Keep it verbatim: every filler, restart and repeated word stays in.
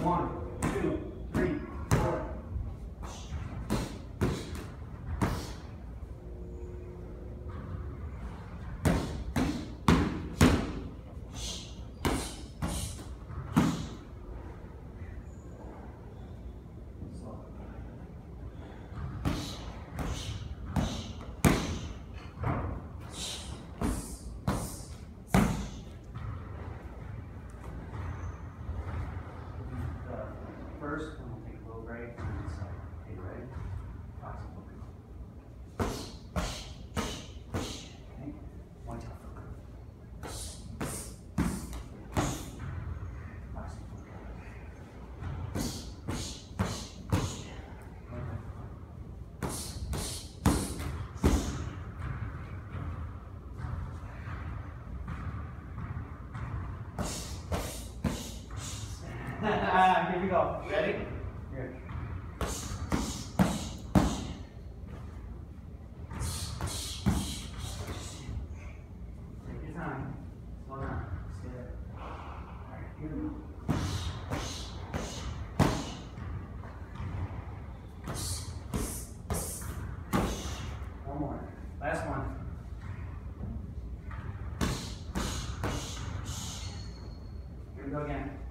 One, two, three, four. First, and we'll take a little break. And so, okay, ready? Possible. Okay, one time. Here we go. Ready? Here. Take your time. Slow down. Stay there. Alright, here we go. One more. Last one. Here we go again.